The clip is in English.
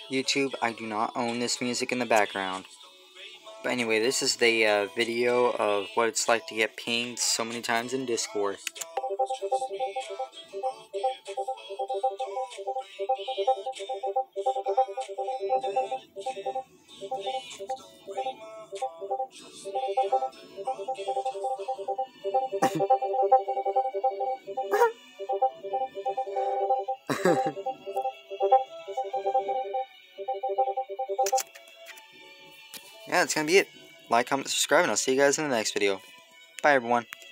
YouTube, I do not own this music in the background. But anyway, this is the video of what it's like to get pinged so many times in Discord. Yeah, that's gonna be it. Like, comment, subscribe, and I'll see you guys in the next video. Bye, everyone.